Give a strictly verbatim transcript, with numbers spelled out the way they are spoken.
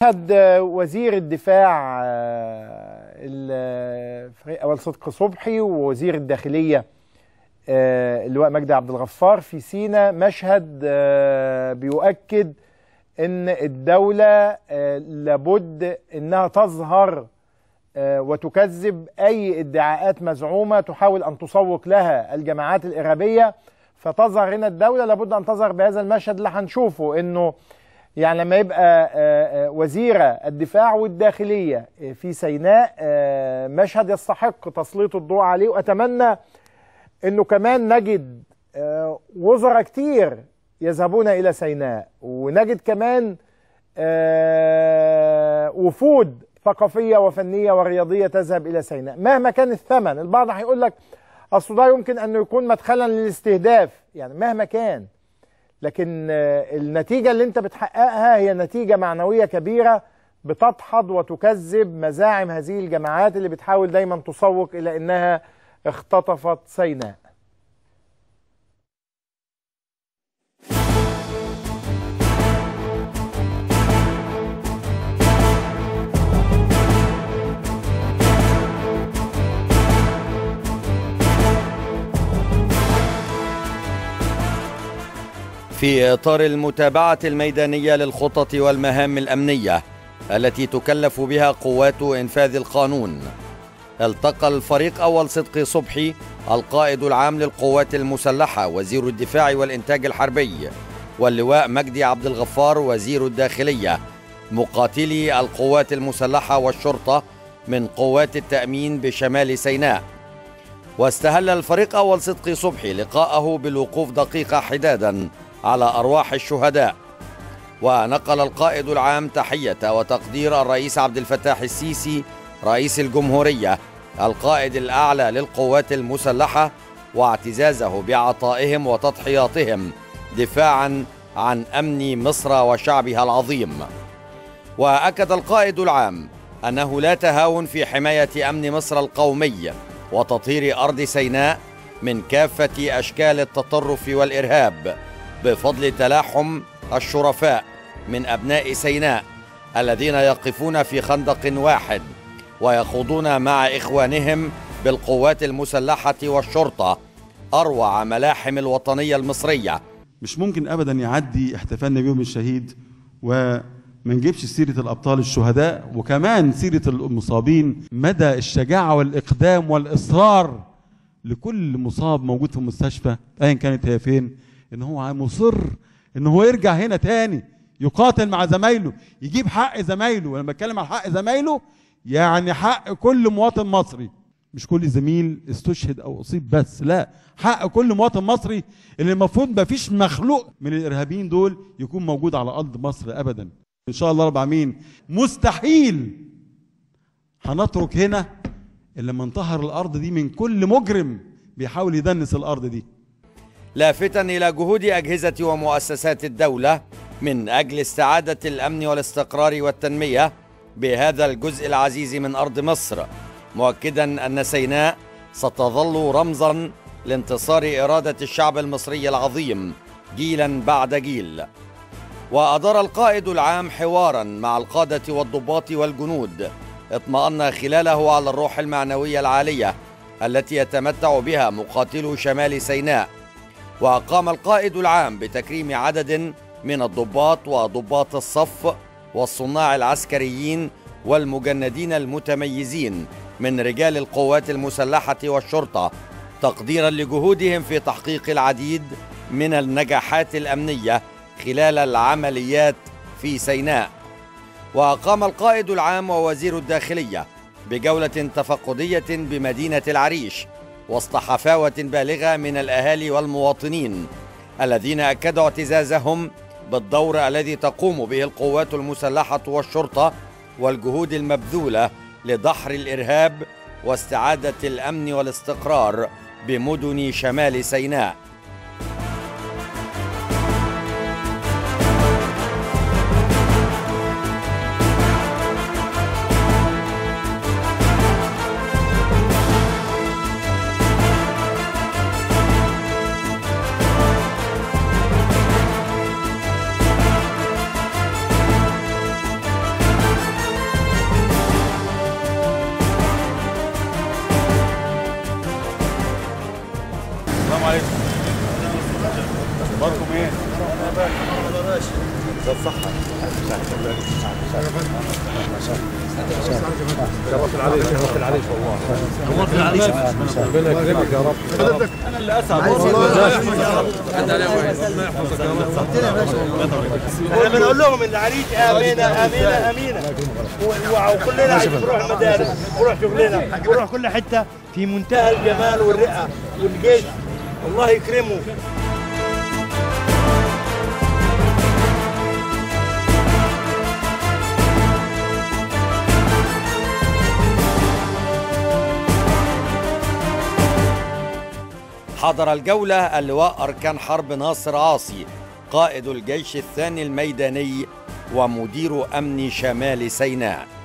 شهد وزير الدفاع أول صدقي صبحي ووزير الداخلية اللواء مجدي عبد الغفار في سيناء مشهد بيؤكد ان الدولة لابد انها تظهر وتكذب اي ادعاءات مزعومة تحاول ان تسوق لها الجماعات الارهابية، فتظهر هنا الدولة لابد ان تظهر بهذا المشهد اللي هنشوفه، انه يعني لما يبقى وزيرة الدفاع والداخلية في سيناء مشهد يستحق تسليط الضوء عليه، وأتمنى أنه كمان نجد وزراء كتير يذهبون إلى سيناء، ونجد كمان وفود ثقافية وفنية ورياضية تذهب إلى سيناء مهما كان الثمن. البعض هيقول لك أصل ده يمكن أنه يكون مدخلا للاستهداف، يعني مهما كان، لكن النتيجة اللي انت بتحققها هي نتيجة معنوية كبيرة بتدحض وتكذب مزاعم هذه الجماعات اللي بتحاول دايما تسوق إلى أنها اختطفت سيناء. في إطار المتابعة الميدانية للخطط والمهام الأمنية التي تكلف بها قوات إنفاذ القانون، التقى الفريق أول صدقي صبحي القائد العام للقوات المسلحة وزير الدفاع والإنتاج الحربي واللواء مجدي عبد الغفار وزير الداخلية مقاتلي القوات المسلحة والشرطة من قوات التأمين بشمال سيناء. واستهل الفريق أول صدقي صبحي لقاءه بالوقوف دقيقة حدادا على أرواح الشهداء، ونقل القائد العام تحية وتقدير الرئيس عبد الفتاح السيسي رئيس الجمهورية القائد الأعلى للقوات المسلحة، واعتزازه بعطائهم وتضحياتهم دفاعا عن أمن مصر وشعبها العظيم. وأكد القائد العام أنه لا تهاون في حماية أمن مصر القومي وتطهير أرض سيناء من كافة أشكال التطرف والإرهاب بفضل تلاحم الشرفاء من أبناء سيناء الذين يقفون في خندق واحد ويخوضون مع إخوانهم بالقوات المسلحة والشرطة أروع ملاحم الوطنية المصرية. مش ممكن أبدا يعدي احتفالنا بيوم الشهيد وما نجيبش سيرة الأبطال الشهداء وكمان سيرة المصابين، مدى الشجاعة والإقدام والإصرار لكل مصاب موجود في المستشفى أيا كانت هي فين، إن هو مصر إن هو يرجع هنا تاني يقاتل مع زمايله، يجيب حق زمايله. ولما بتكلم عن حق زمايله يعني حق كل مواطن مصري، مش كل زميل استشهد أو أصيب بس، لا، حق كل مواطن مصري اللي المفروض مفيش مخلوق من الإرهابيين دول يكون موجود على أرض مصر أبدا. إن شاء الله رب العالمين مستحيل هنترك هنا إلا لما نطهر الأرض دي من كل مجرم بيحاول يدنس الأرض دي. لافتا إلى جهود أجهزة ومؤسسات الدولة من أجل استعادة الأمن والاستقرار والتنمية بهذا الجزء العزيز من أرض مصر، مؤكدا أن سيناء ستظل رمزا لانتصار إرادة الشعب المصري العظيم جيلا بعد جيل. وأدار القائد العام حوارا مع القادة والضباط والجنود اطمأن خلاله على الروح المعنوية العالية التي يتمتع بها مقاتلو شمال سيناء. وقام القائد العام بتكريم عدد من الضباط وضباط الصف والصناع العسكريين والمجندين المتميزين من رجال القوات المسلحة والشرطة تقديرا لجهودهم في تحقيق العديد من النجاحات الأمنية خلال العمليات في سيناء. وقام القائد العام ووزير الداخلية بجولة تفقدية بمدينة العريش وسط حفاوة بالغة من الأهالي والمواطنين الذين أكدوا اعتزازهم بالدور الذي تقوم به القوات المسلحة والشرطة والجهود المبذولة لدحر الإرهاب واستعادة الأمن والاستقرار بمدن شمال سيناء. بالصحة. شرف العريش شرف العريش والله. نورت العريش. ربنا يكرمك يا رب. أنا اللي أسعد والله. الله يحفظك يا رب. احنا بنقول لهم ان العريش امينه امينه امينه وكلنا عايزين نروح المدارس ونروح شغلنا ونروح كل حته في منتهى الجمال والرئه والجيش. الله يكرمه. حضر الجولة اللواء أركان حرب ناصر عاصي قائد الجيش الثاني الميداني ومدير أمن شمال سيناء.